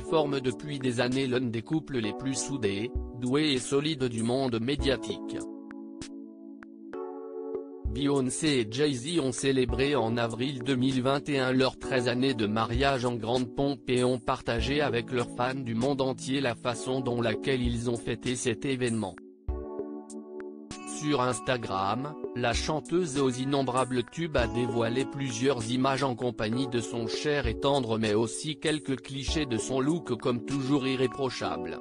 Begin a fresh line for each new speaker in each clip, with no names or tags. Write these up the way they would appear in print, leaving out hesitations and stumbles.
forment depuis des années l'un des couples les plus soudés, doués et solides du monde médiatique. Beyoncé et Jay-Z ont célébré en avril 2021 leurs 13 années de mariage en grande pompe et ont partagé avec leurs fans du monde entier la façon dont laquelle ils ont fêté cet événement. Sur Instagram, la chanteuse aux innombrables tubes a dévoilé plusieurs images en compagnie de son cher et tendre mais aussi quelques clichés de son look comme toujours irréprochable.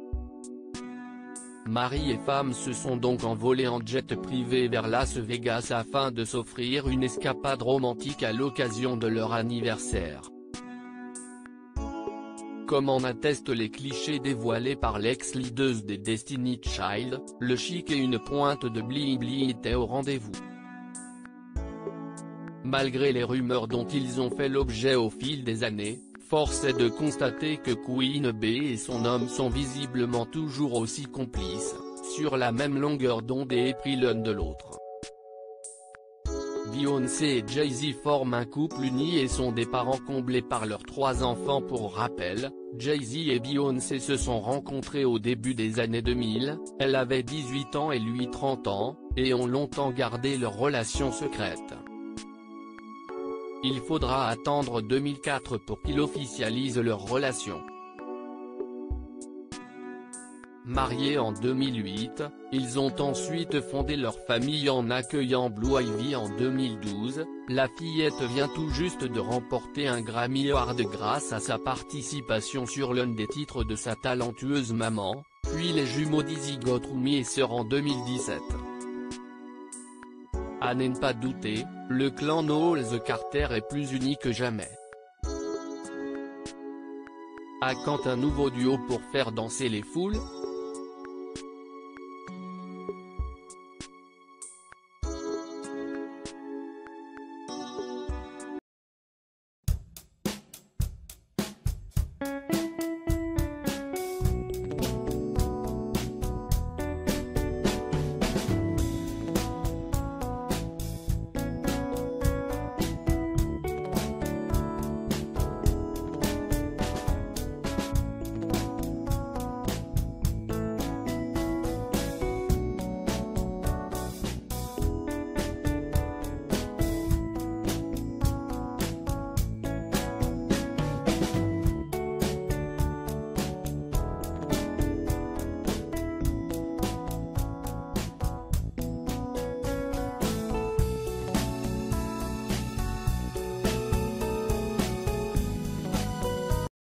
Mari et femme se sont donc envolés en jet privé vers Las Vegas afin de s'offrir une escapade romantique à l'occasion de leur anniversaire. Comme en attestent les clichés dévoilés par l'ex-leaduse des Destiny's Child, le chic et une pointe de bling-bling étaient au rendez-vous. Malgré les rumeurs dont ils ont fait l'objet au fil des années, force est de constater que Queen Bey et son homme sont visiblement toujours aussi complices, sur la même longueur d'onde et épris l'un de l'autre. Beyoncé et Jay-Z forment un couple uni et sont des parents comblés par leurs 3 enfants. Pour rappel, Jay-Z et Beyoncé se sont rencontrés au début des années 2000, elle avait 18 ans et lui 30 ans, et ont longtemps gardé leur relation secrète. Il faudra attendre 2004 pour qu'ils officialisent leur relation. Mariés en 2008, ils ont ensuite fondé leur famille en accueillant Blue Ivy en 2012, la fillette vient tout juste de remporter un Grammy Award grâce à sa participation sur l'un des titres de sa talentueuse maman, puis les jumeaux Dizzy got Rumi et sœur en 2017. À n'en pas douter, le clan Knowles Carter est plus uni que jamais. À quand un nouveau duo pour faire danser les foules ?